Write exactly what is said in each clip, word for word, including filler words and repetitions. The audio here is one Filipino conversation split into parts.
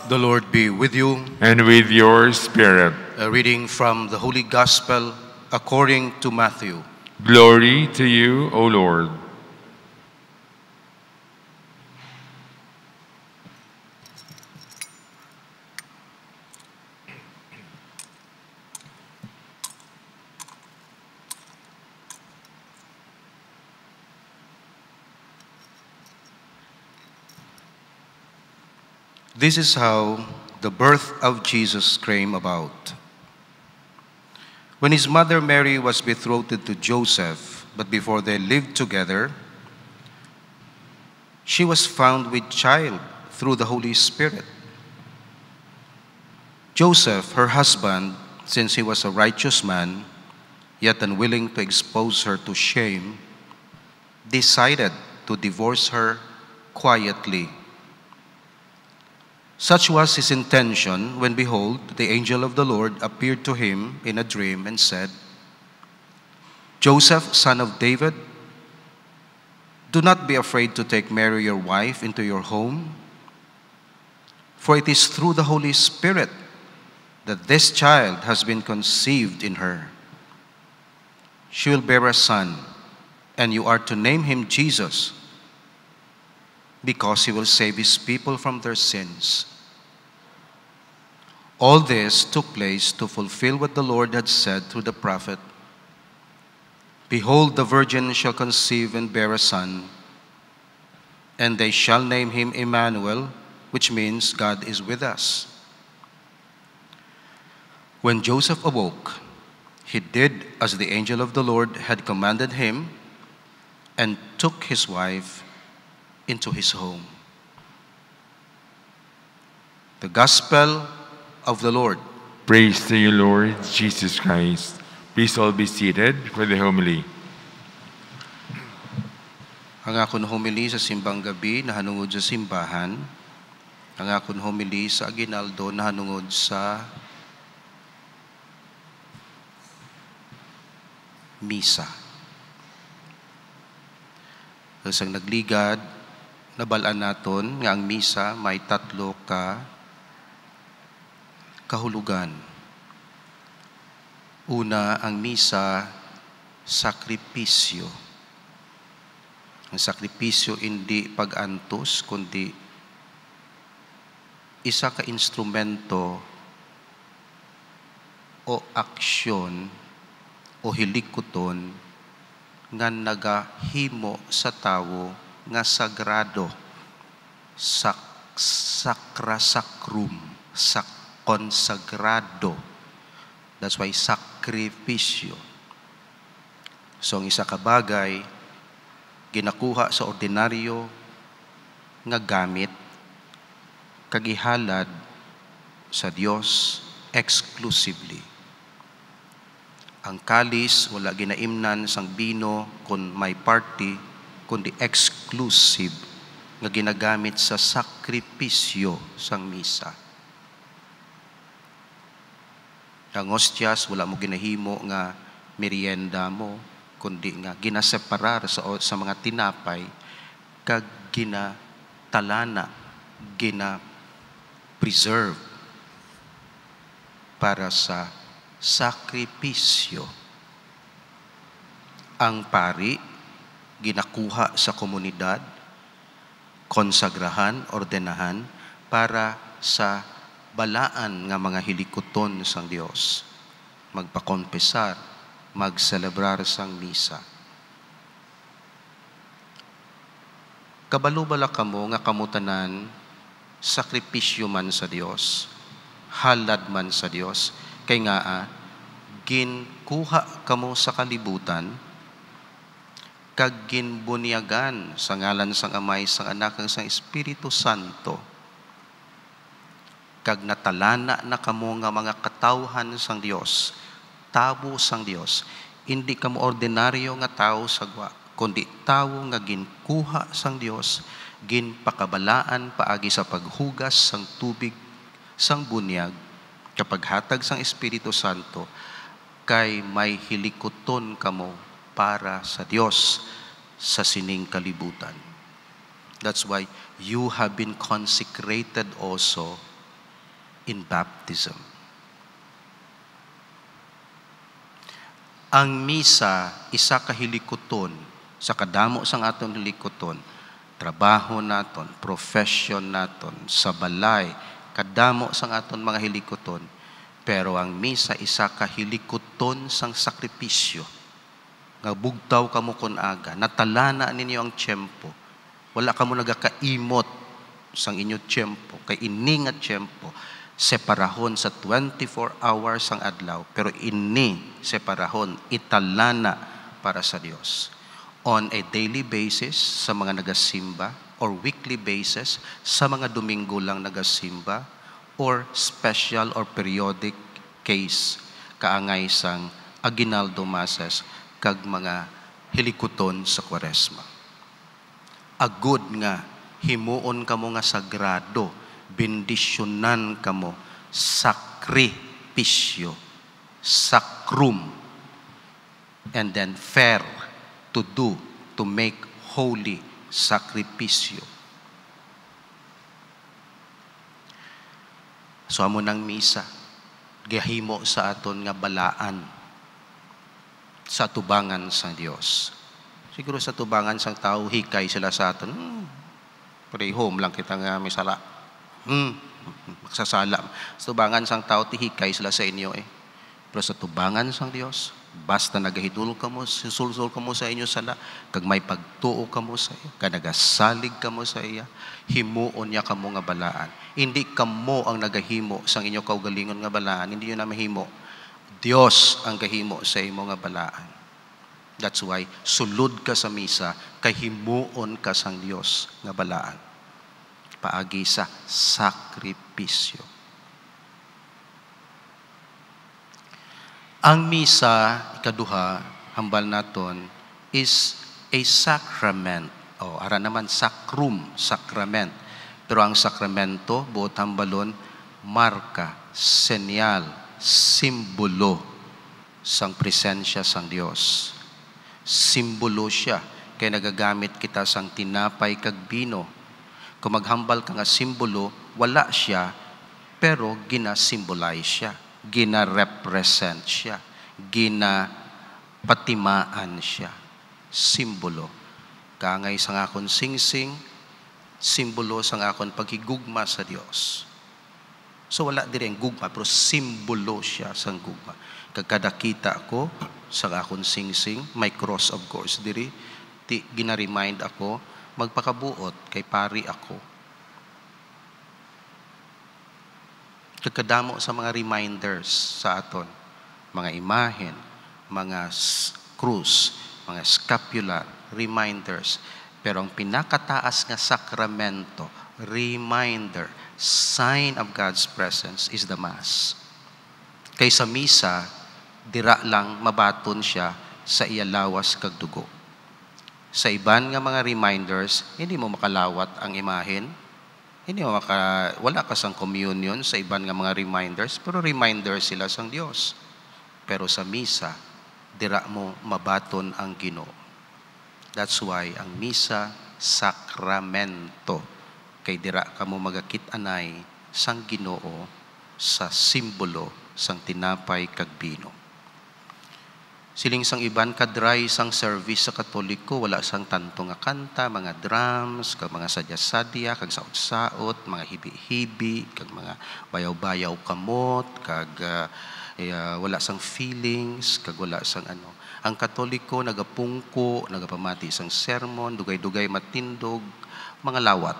The Lord be with you. And with your spirit. A reading from the Holy Gospel according to Matthew. Glory to you, O Lord. This is how the birth of Jesus came about. When his mother Mary was betrothed to Joseph, but before they lived together, she was found with child through the Holy Spirit. Joseph, her husband, since he was a righteous man, yet unwilling to expose her to shame, decided to divorce her quietly. Such was his intention when, behold, the angel of the Lord appeared to him in a dream and said, Joseph, son of David, do not be afraid to take Mary your wife into your home, for it is through the Holy Spirit that this child has been conceived in her. She will bear a son, and you are to name him Jesus, because he will save his people from their sins. All this took place to fulfill what the Lord had said through the prophet, Behold, the virgin shall conceive and bear a son, and they shall name him Emmanuel, which means God is with us. When Joseph awoke, he did as the angel of the Lord had commanded him, and took his wife into his home. The Gospel of the Lord. Praise to you, Lord Jesus Christ. Please all be seated for the homily. Ang akong homily sa simbang gabi na hanungod sa simbahan, ang akong homily sa Aguinaldo na hanungod sa Misa. Isang nagligad, nabalaan naton nga ang Misa may tatlo ka kahulugan. Una, ang Misa, sakripisyo. Ang sakripisyo hindi pag-antos, kundi isa ka instrumento o aksyon o hilikuton nga nagahimo sa tawo nga sagrado, sak sakra sakrum, sak konsagrado. That's why sakripisyo. So ang isa ka bagay ginakuha sa ordinaryo nga gamit kagihalad sa Dios exclusively. Ang kalis wala ginaimnan sang bino kung may party, kundi exclusive nga ginagamit sa sakripisyo sang misa. Ang ostias wala mo ginahimo nga merienda mo, kundi nga ginaseparar sa, sa mga tinapay kag ginatalana, gina-preserve para sa sakripisyo. Ang pari ginakuha sa komunidad, konsagrahan, ordenahan para sa balaan nga mga hilikuton sang Dios, magpakonpesar, magselebrar sang misa. Kabalo bala kamo nga kamutanan sakripisyo man sa Dios, halad man sa Dios, kay nga ah, ginkuha kamo sa kalibutan kag ginbunyagan sa ngalan sang Amay, sang Anak, kag sang Espiritu Santo, kag natalana na kamo nga mga katawhan sang Dios, tabo sang Dios. Hindi kamo ordinaryo nga tao sagwa, kundi tao nga ginkuha sang Dios, ginpakabalaan paagi sa paghugas sang tubig sang bunyag, kapag hatag sang Espiritu Santo, kay may hilikuton kamo para sa Dios sa sining kalibutan. That's why you have been consecrated also in baptism. Ang misa, isa ka hilikoton, sa kadamo sang aton hilikoton, trabaho naton, profession naton, sa balay, kadamo sang aton mga hilikoton. Pero ang misa, isa ka hilikoton sang sakripisyo. Nga bugtaw kamo kon aga, natalana ninyo ang tiyempo. Wala kamo nagakaimot sang inyo tiyempo, kay ini nga tiyempo, separahon sa twenty-four hours ang adlaw, pero ini separahon, italana para sa Dios. On a daily basis sa mga nagasimba, or weekly basis sa mga Domingo lang nagasimba, or special or periodic case kaangay sang Aguinaldo Masses kag mga hilikoton sa Kwaresma. Agud nga himuon kamo nga sagrado, bendisyonan kamo, sakripisyo, sacrum, and then fair, to do, to make holy, sakripisyo. So amo ng misa, gahimo sa aton nga balaan sa tubangan sa Dios. Siguro sa tubangan sang tao, hikay sila sa aton, hmm, pray home lang kita nga may sala. Hmm, magsasala. Sa tubangan sang tao, tihikay sila sa inyo eh. Pero sa tubangan sang Dios, basta nagahidul ka mo, sinsulsul ka mo sa inyo sala, kag may pagtuo ka mo sa iya, kag nagasalig ka mo sa iya, himuon niya ka mo nga balaan. Hindi ka mo ang nagahimo sang inyo kaugalingon nga balaan, hindi yun na mahimo. Dios ang kahimo sa imo nga balaan. That's why, sulod ka sa misa, kay himuon ka sang Dios nga balaan. Paagi sa sakripisyo. Ang misa, ikaduha, hambal naton, is a sacrament. O, ara naman, sacrum, sacrament. Pero ang sakramento, buot hambalon, marka, senyal, simbolo sang presensya sang Dios. Simbolo siya, kaya nagagamit kita sang tinapay kag bino. Kung maghambal ka nga simbolo, wala siya, pero gina-symbolize siya, gina-represent siya, gina-patimaan siya. Simbolo. Kangay sang akon singsing, simbolo sang akon paghigugma sa Dios. So wala diri ang gugma, pero simbolo siya sang gugma. Kagkadakita ko sa akon singsing, may cross of course diri, ti gina-remind ako, magpakabuot kay pari ako. Kagkadamo sa mga reminders sa aton, mga imahen, mga krus, mga scapular, reminders. Pero ang pinakataas nga sakramento, reminder, sign of God's presence is the Mass. Kay sa misa, dira lang mabaton siya sa iyalawas kag dugo. Sa iban nga mga reminders, hindi mo makalawat ang imahen. Hindi mo maka, wala ka sang communion sa iban nga mga reminders, pero reminders sila sang Dios. Pero sa misa, dira mo mabaton ang Ginoo. That's why ang misa, sakramento. Kay dira ka mo magakit-anay sang Ginoo sa simbolo sang tinapay kag bino. Siling sang iban kadray sang service sa Katoliko, wala sang tanto nga kanta, mga drums, kag mga sadya-sadya, kag saot-saot, mga hibi-hibi, kag mga bayaw-bayaw kamot, kag uh, uh, wala sang feelings, kag wala sang ano. Ang Katoliko nagapungko, nagapamati sang sermon, dugay-dugay matindog, mga lawat.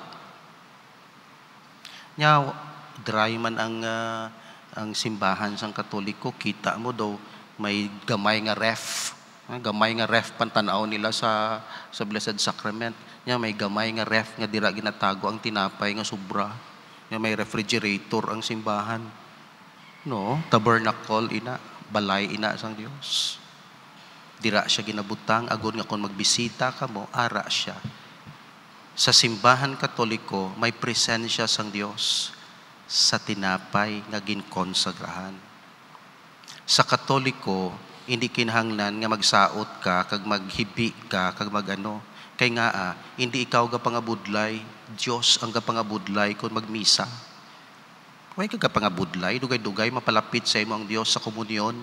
Nya dry man ang uh, ang simbahan sang Katoliko, kita mo daw may gamay nga ref. Gamay nga ref pantanaw nila sa sa Blessed Sacrament. Nya may gamay nga ref nga dira ginatago ang tinapay nga sobra. Nya may refrigerator ang simbahan. No, tabernacle ina, balay ina sang Dios. Dira siya ginabutang agon nga kon magbisita ka mo, ara siya. Sa simbahan Katoliko may presensya sang Dios sa tinapay nga ginkonsagrahan. Sa Katoliko, hindi kinahanglan nga magsaot ka, kag maghibi ka, kag magano. Kay nga, ah, hindi ikaw ga pangabudlay, Diyos ang ga pangabudlay kung magmisa. Huwag ka pangabudlay, dugay-dugay, mapalapit sa imo ang Dios sa komunyon.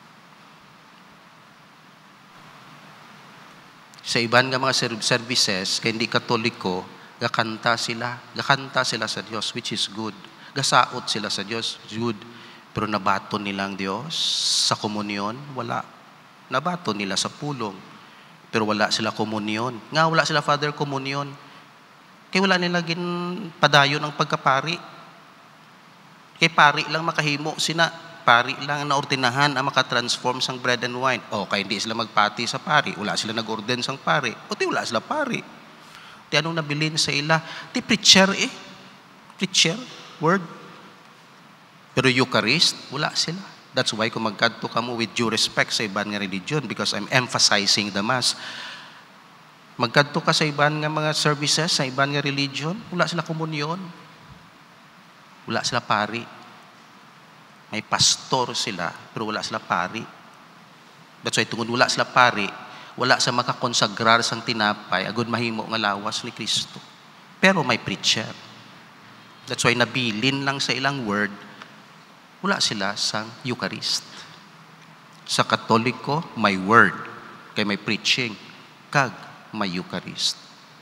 Sa iban nga mga services, kaya hindi katoliko, gakanta sila. Gakanta sila sa Dios, which is good. Gasaot sila sa Dios, good. Pero nabaton nila ang Dios sa komunyon, wala. Nabaton nila sa pulong, pero wala sila komunyon. Nga wala sila Father komunyon. Kaya wala nila ginpadayon ang pagkapari. Kaya pari lang makahimo sina. Pari lang na ordinahan ang makatransform sang bread and wine. O, kaya hindi sila magpati sa pari. Wala sila nag-orden sang pari. O, di wala sila pari. Di anong nabilin sa ila? Di preacher eh. Preacher, word. Pero Eucharist, wala sila. That's why kung magkadto ka mo with due respect sa iban nga religion because I'm emphasizing the Mass. Magkadto ka sa iban nga mga services, sa iban nga religion, wala sila komunyon. Wala sila pari. May pastor sila, pero wala sila pari. That's why tungod wala sila pari, wala sa makakonsagrar sang tinapay, agud mahimo nga lawas ni Kristo. Pero may preacher. That's why nabilin lang sa ilang word, wala sila sang Eucharist. Sa Katoliko, may word, kay may preaching, kag may Eucharist.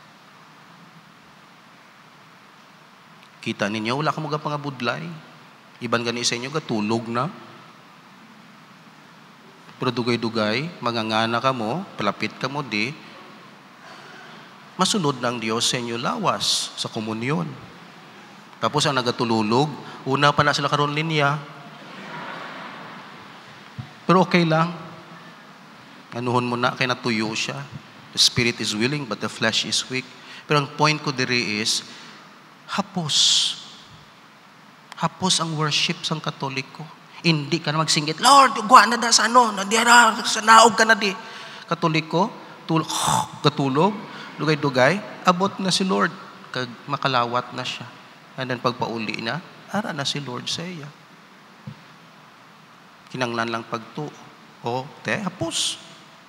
Kita ninyo, wala ka mga pangabudlay. Iban gani sa inyo, gatulog na. Pero dugay-dugay, mangangana ka mo, palapit ka mo di, masunod ng Diyos sa inyo lawas sa komunyon. Tapos ang nagatululog, una pa na sila karon linya. Pero okay lang. Anuhon mo na, kay natuyo siya. The spirit is willing, but the flesh is weak. Pero ang point ko diri is, hapos. Hapos ang worship sang Katoliko. Hindi ka na magsingit, Lord, guwa na da sa ano, nadira, sa naog ka na di. Katoliko, tulog, katulog, dugay-dugay, abot na si Lord. Kag makalawat na siya. And then pagpauli na, ara na si Lord sa iya. Kinanglan lang pagtuo. O, te, hapos.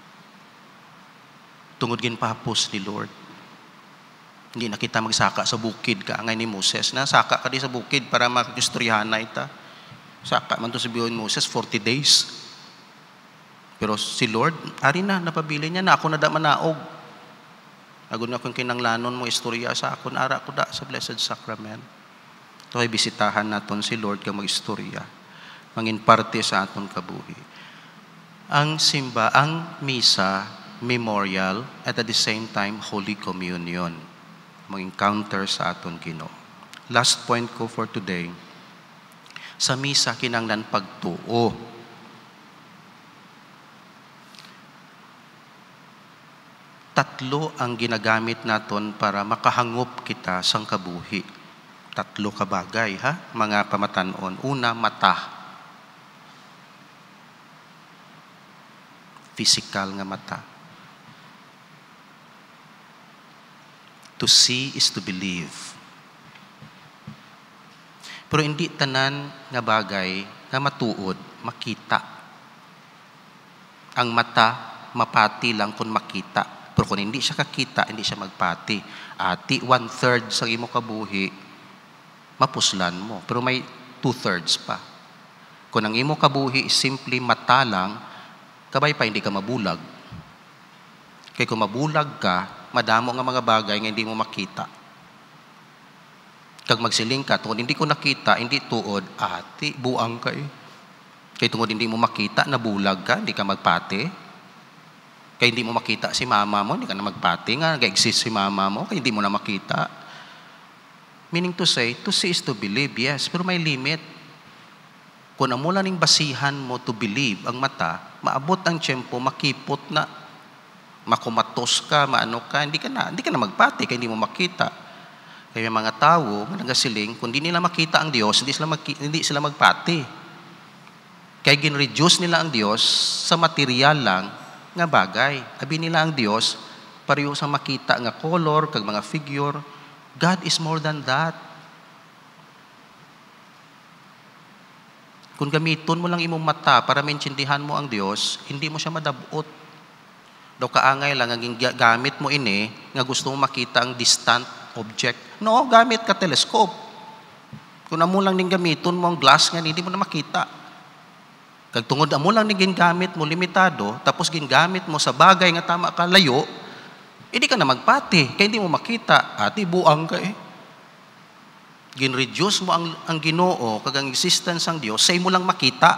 Tungod gin pahapos ni Lord. Hindi na kita magsaka sa bukid ka, angay ni Moses. Na, saka ka di sa bukid para makikistoryahan na ita. Saka man to sabihin ni Moses, forty days. Pero si Lord, ari na, napabili niya na, ako na da manaog. Agun na kung kinanglanon mo istorya sa akon, ara ko da sa Blessed Sacrament. Ito ay bisitahan naton si Lord ka mag-istorya. Mangin parte sa aton kabuhi. Ang simba, ang misa, memorial, at at the same time, Holy Communion. Mag-encounter sa aton Ginoo. Last point ko for today, sa misa kinanglan pagtuo. Tatlo ang ginagamit naton para makahangop kita sang kabuhi. Tatlo ka bagay, ha? Mga pamatanon. Una, mata. Physical nga mata. To see is to believe. Pero hindi tanan nga bagay nga matuod, makita. Ang mata, mapati lang kung makita. Pero kung hindi siya kakita, hindi siya magpati. Ati, one-third sa imo kabuhi, mapuslan mo. Pero may two-thirds pa. Kung ang imo kabuhi is simply mata lang, kabay pa hindi ka mabulag. Kaya kung mabulag ka, madamo nga mga bagay nga hindi mo makita. Kag magsiling ka, tungod hindi ko nakita, hindi tuod, ati, buang ka eh. Kaya tungod hindi mo makita, nabulag ka, hindi ka magpati. Kaya hindi mo makita si mama mo, hindi ka na magpati nga, nag-exist si mama mo, kaya hindi mo na makita. Meaning to say, to see is to believe, yes, pero may limit. Kung amula ning basihan mo to believe, ang mata, maabot ang tiyempo, makipot na, makumatos ka, maano ka, hindi ka na, hindi ka na magpati, kaya hindi mo makita. Kaya may mga tao, nagasiling, kung hindi nila makita ang Diyos, hindi sila, mag, hindi sila magpati. Kaya gin-reduce nila ang Diyos sa material lang nga bagay. Abi nila ang Diyos, pareho sa makita nga color, kag mga figure. God is more than that. Kung gamiton mo lang imong mata para maintindihan mo ang Diyos, hindi mo siya madabot. Daw kaangay lang, ang gamit mo ini, nga gusto mo makita ang distant object. No, gamit ka telescope. Kung amo lang ning gamiton mo ang glass nga hindi mo na makita. Kag tungod amo lang ning gingamit mo limitado, tapos gingamit mo sa bagay nga tama ka layo, hindi ka na magpati, kaya hindi mo makita. Ati buang ka eh. Gin-reduce mo ang, ang Ginoo kag ang existence ng Dios sa imo lang makita.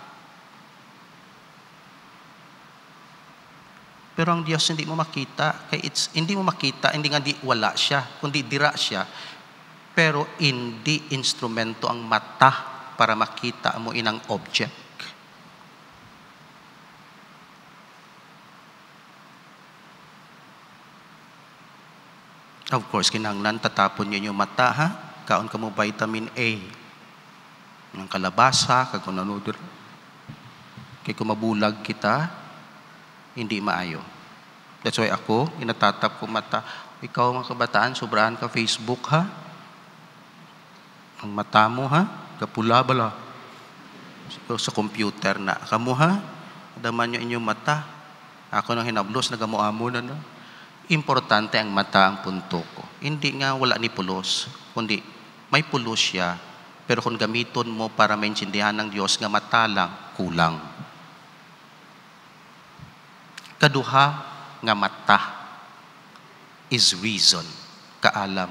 Pero ang Dios hindi mo makita, kay it's hindi mo makita, hindi nga di wala siya, kundi dira siya. Pero hindi instrumento ang mata para makita mo inang object. Of course, kinahanglan tatapon niyo yung mata, ha? Kaon ka mo vitamin A. Ng kalabasa, kag kunanudur. Kay kung mabulag kita, hindi maayo. That's why ako, inatatap ko mata. Ikaw mga kabataan, sobrahan ka Facebook, ha? Ang mata mo, ha? Kapula bala. Sa computer na. Kamu, ha? Daman nyo inyong mata. Ako nang hinablos, nagamuamo na, no? Importante ang mata ang punto ko. Hindi nga wala ni pulos, kundi may pulos siya, pero kung gamiton mo para maintindihan ng Diyos nga mata lang, kulang. Kaduha nga mata is reason, kaalam.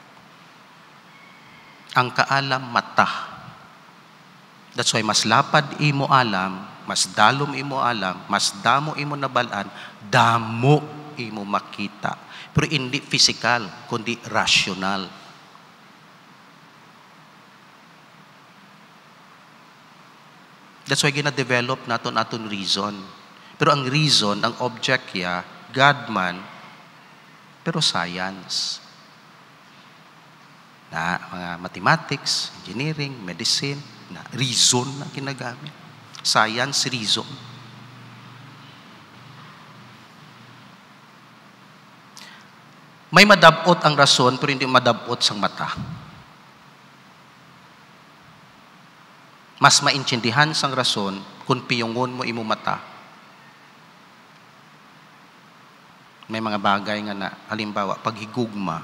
Ang kaalam, mata. That's why mas lapad imo alam, mas dalom imo alam, mas damo imo nabalaan, damo imo makita. Pero hindi physical, kundi rational. That's why gina-develop naton aton reason. Pero ang reason, ang object ya, God man, pero science. Na mga mathematics, engineering, medicine, na reason na ginagamit. Science, reason. May madabot ang rason, pero hindi madabot sang mata. Mas maintindihan sang rason kung piyongon mo imo mata. May mga bagay nga na, halimbawa, paghigugma,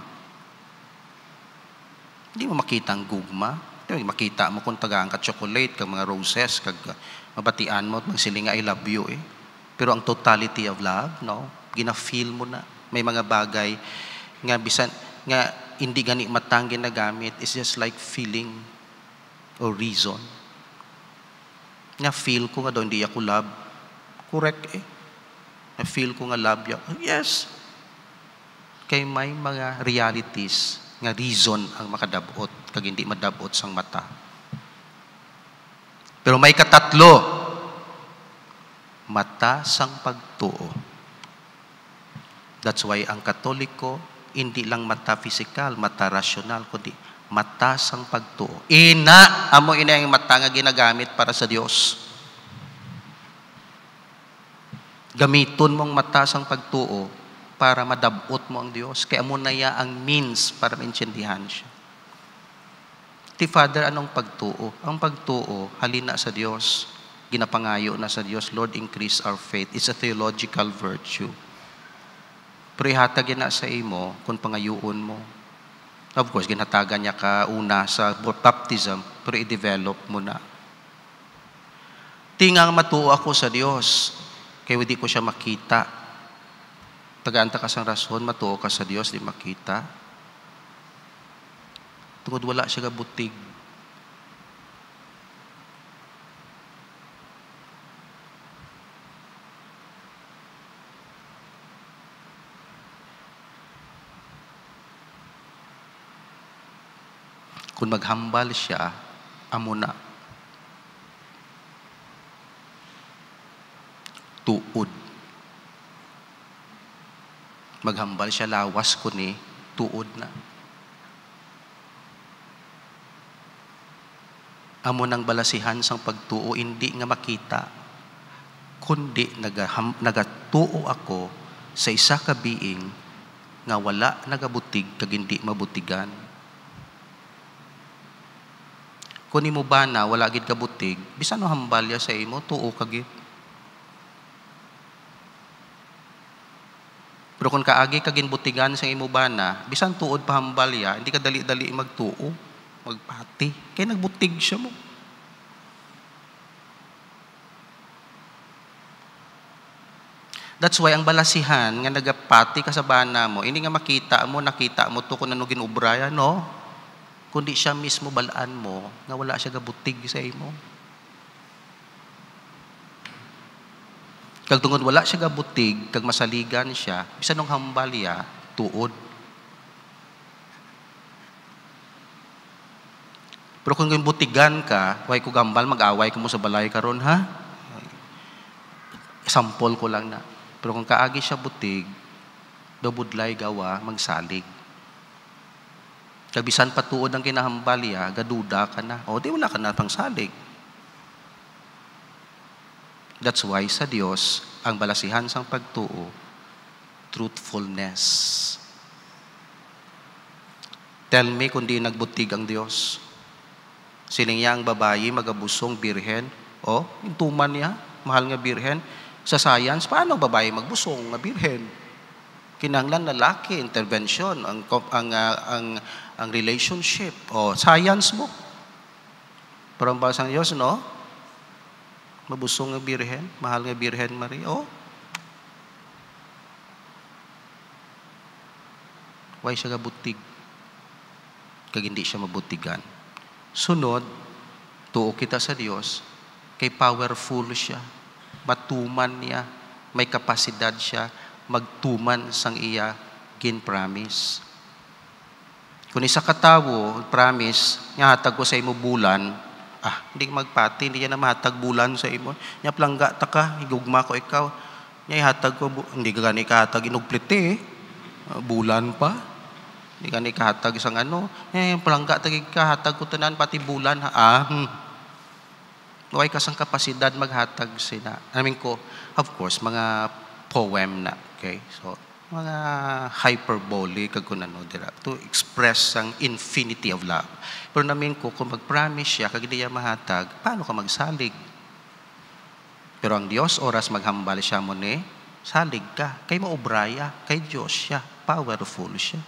hindi mo makita ang gugma. Hindi mo makita mo kung tagaan ka chocolate, kag mga roses, kag mabatian mo, magsilinga I love you eh. Pero ang totality of love, no? Gina-feel mo na. May mga bagay nga bisan nga hindi gani matang ginagamit, it's just like feeling or reason. Nga feel ko nga daw hindi ako love. Correct eh. Na feel ko nga love ya. Yes. Kay may mga realities nga reason ang makadabot kag hindi madabot sang mata. Pero may katatlo. Mata sang pagtuo. That's why ang Katoliko hindi lang mata physical, mata rational, kundi mata sang pagtuo. Ina, amo ina yung mata nga ginagamit para sa Dios. Gamiton mong mata sang pagtuo para madabot mo ang Dios. Kaya amo na ya ang means para maintindihan siya. Ti Father, anong pagtuo? Ang pagtuo, halina sa Dios. Ginapangayo na sa Dios, Lord, increase our faith. It's a theological virtue. Pero ihatag na sa imo kung pangayuon mo. Of course, ginhatagan niya ka una sa baptism, pero i-develop mo na. Tingang matuo ako sa Diyos, kaya hindi ko siya makita. Tagaanta ka sang rason, matuo ka sa Diyos, di makita. Tungod wala siya kabutig. Kung maghambal siya, amo na. Tuod. Maghambal siya, lawas ko ni, tuod na. Amo nang balasihan sang pagtuo, hindi nga makita, kundi nagaham, nagatuo ako sa isa ka being nga wala nagabutig kag hindi mabutigan. Kung imo ba na wala gid ka butig, bisan no hambalya sa imo, tuo ka gid. Pero kung kaagi ka ginbutigan sa imo ba na, bisan tuod pa hambalya, hindi ka dali-dali magtuo. magpati. Kaya nagbutig siya mo. That's why ang balasihan nga nagapati ka sa bana mo, hindi nga makita mo, nakita mo to kung ano ginubraya, no? Kundi siya mismo balaan mo, nga wala siya gabutig sa imo. Kag tungod wala siya gabutig, kag masaligan siya, bisan nung hambalya, tuod. Pero kung yung butigan ka, way ko gambal, mag-away ka mo sa balay karon ha? Sample ko lang na. Pero kung kaagi siya butig, dobudlay gawa, magsalig. Kabisan patuod ang kinahambalya, gaduda ka na. O, di wala ka na pang salig. That's why sa Diyos, ang balasihan sang pagtuo, truthfulness. Tell me kung di nagbutig ang Diyos. Siling niya ang babayi, magabusong, birhen. O, yung tuman niya, mahal nga birhen. Sa science, paano babae magbusong, nga birhen? Kinanglan lalaki, intervention, ang ang uh, ang ang relationship. O science mo. Pero ang basang Diyos, no? Mabusong nga birhen, mahal nga birhen Maria. O. Why siya gabutig? Kag hindi siya mabutigan. Sunod, tuo kita sa Diyos, kay powerful siya. Matuman niya, may kapasidad siya, magtuman sang iya gin-promise. Kung isa katawo, promise, niya hatag ko sa imo bulan, ah, hindi magpati, hindi niya na mahatag bulan sa imo. Niya plangga ta ka, higugma ko ikaw. Niya ihatag ko, hindi ka gani kahatag inugplite eh. Bulan pa. Hindi gani kahatag isang ano. Niya plangga tagig kahatag ko tanan, pati bulan ha. Ah, hmm. Huwag kasang kapasidad maghatag sila. I mean ko, of course, mga poem na. Okay? So, mga hyperbole, kag kung ano, dira, to express ang infinity of love. Pero namin ko, kung mag-promise siya, kag hindi niya mahatag, paano ka magsalig? Pero ang Diyos, oras maghambal siya mo ni, salig ka. Kay maubraya, kay Diyos siya. Powerful siya.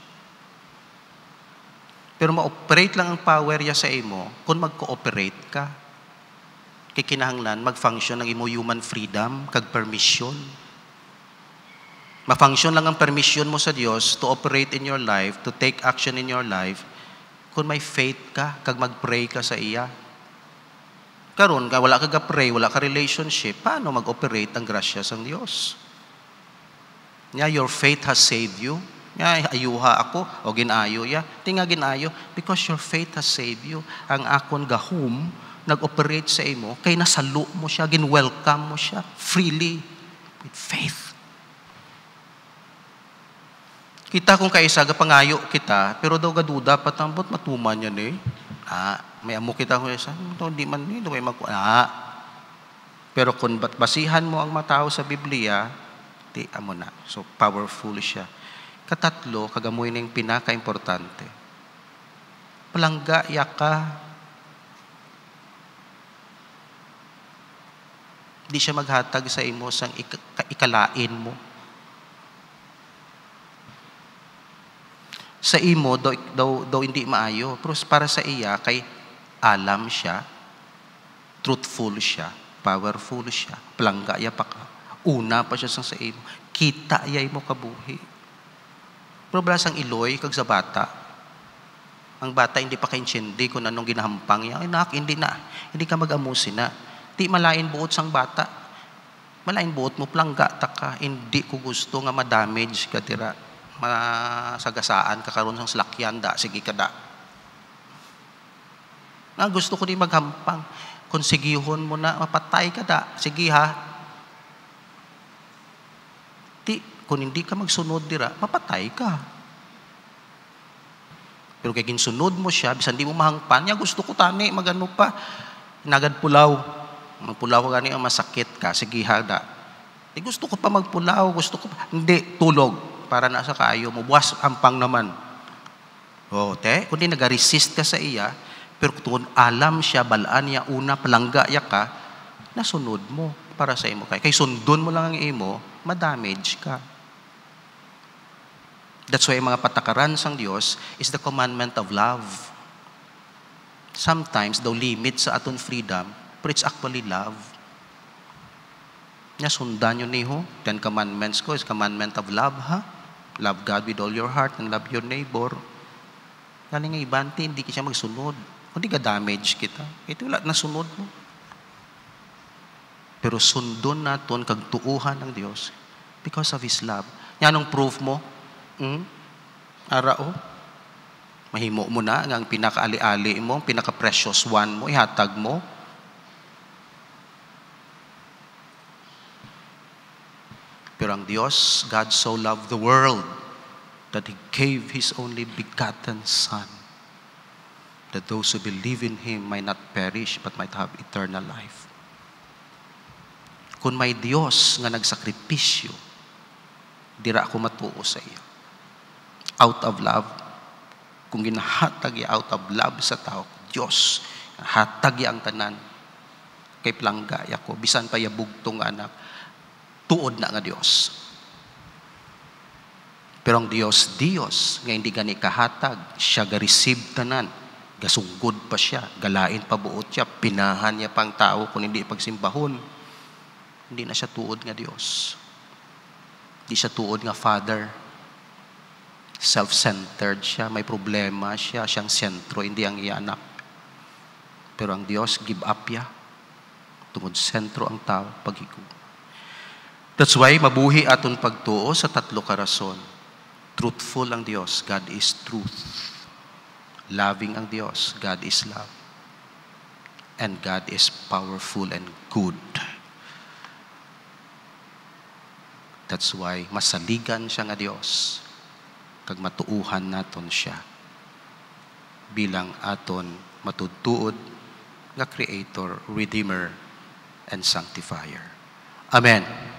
Pero ma-operate lang ang power niya sa imo kung mag-cooperate ka. Kay kinahanglan, mag-function ng imo human freedom, kag permission. Ma-function lang ang permission mo sa Diyos to operate in your life, to take action in your life, kung may faith ka, kag mag-pray ka sa iya. Karon, wala ka ga-pray, wala ka relationship, paano mag-operate ang grasya sa Diyos? Nya, your faith has saved you. Nya, ayuha ako, o ginayo ya. Tinga ginayo, because your faith has saved you. Ang akon gahum, nag-operate sa imo, kay nasalo mo siya, gin-welcome mo siya, freely, with faith. Kita kung kaisa, gapangayo kita, pero daw gaduda, patambot, matuman yan eh. Ah, may amo kita kung isa, hindi man eh, may maku... Ah. Pero kung basihan mo ang matao sa Biblia, di amo na. So, powerful siya. Katatlo, kagamoy na yung pinaka-importante. Palangga, yaka, di siya maghatag sa imo sang ikalain mo. Sa imo, daw, daw, daw hindi maayo. Pero para sa iya, kay alam siya, truthful siya, powerful siya, palangga ya pa ka. Una pa siya sang sa imo. Kita yay mo kabuhi. Pero brasang iloy, kag sa bata, ang bata hindi pa kaintindi kung anong ginahampang niya. Ay nak, hindi na. Hindi ka mag-amusin na. Di malain buot sang bata. Malain buot mo, plangga ta ka. Hindi ko gusto nga ma-damage ka tira. Masagasaan ka karon sang salakyan da. Sige ka da. Nga gusto ko di maghampang. Kung sigihon mo na, mapatay ka da. Sige ha. Di, kung hindi ka magsunod dira, mapatay ka. Pero kaya ginsunod mo siya, bisan di mo mahangpan, niya gusto ko tani, magano pa. Nagad pulaw. Magpulaw ko gani ang masakit ka, sige hada. Eh, gusto ko pa magpulaw, gusto ko pa. Hindi, tulog. Para na sa kaayo mo. Buwas ampang naman. O, te, kundi nag-resist ka sa iya, pero kung alam siya, balaan niya, una, palangga ya ka, nasunod mo para sa imo. Kay sundon mo lang ang imo, madamage ka. That's why mga patakaran sang Diyos is the commandment of love. Sometimes, daw limit sa aton freedom, but it's actually love. Nya sundan yun niho. Ten commandments ko is commandment of love, ha? Love God with all your heart and love your neighbor. Kali nga ibante, hindi ka siya magsunod. Hindi ka damage kita. Ito wala na sunod mo. Pero sundon naton kag tuuhan ng Dios because of His love. Yan ang proof mo. Hmm? Arao. Mahimo mo na ang pinaka-ali-ali mo, pinaka-precious one mo, ihatag mo. Pero ang Diyos, God so loved the world that He gave His only begotten Son, that those who believe in Him might not perish but might have eternal life. Kung may Diyos nga nagsakripisyo, dira ako matuo sa iyo. Out of love, kung ginahatag ya out of love sa tao, Diyos, hatag ya ang tanan, kay plangga ya ko, bisan pa ya bugtong anak, tuod na nga Diyos. Pero ang Diyos, Diyos, nga hindi gani kahatag, siya ga-receive tanan, gasunggod pa siya, galain pa buot siya, pinahan niya pang tao, kung hindi pagsimbahon, hindi na siya tuod nga Diyos. Hindi siya tuod nga Father. Self-centered siya, may problema siya, siyang sentro, hindi ang iya anak. Pero ang Diyos, give up ya. Tungod sentro ang tao, paghigo. That's why, mabuhi aton pagtuo sa tatlo ka rason. Truthful ang Diyos, God is truth. Loving ang Diyos, God is love. And God is powerful and good. That's why, masaligan siya nga Diyos. Kag matuuhan naton siya bilang aton matutuod nga Creator, Redeemer, and Sanctifier. Amen.